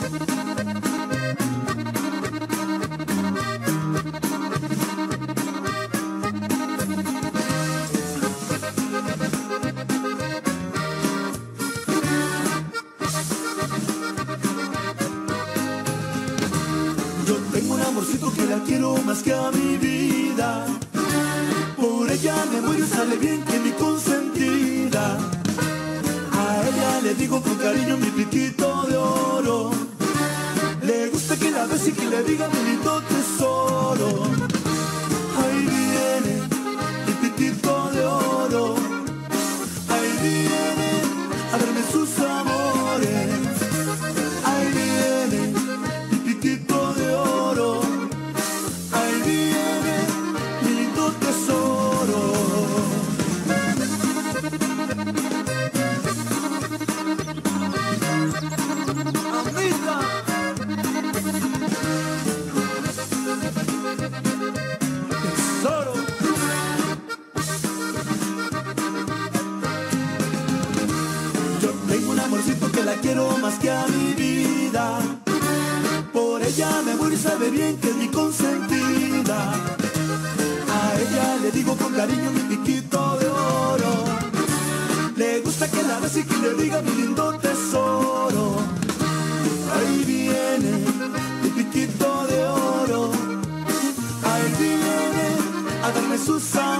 Yo tengo un amorcito que la quiero más que a mi vida. Por ella me muero y sale bien que mi consentida. A ella le digo con cariño mi piquito de oro. Le gusta que la bese y que le diga mi lindo tesoro. Ahí viene mi piquito de oro. Ahí viene a darme sus amores. Ahí viene mi piquito de oro. Ahí viene mi lindo tesoro. Amiga, tesoro. Yo tengo un amorcito que la quiero más que a mi vida. Por ella me muero y sabe bien que es mi consentida. A ella le digo con cariño mi piquito de oro. Le gusta que la bese y que le diga mi lindo tesoro. Ahí viene mi piquito de oro. Ahí viene a darme sus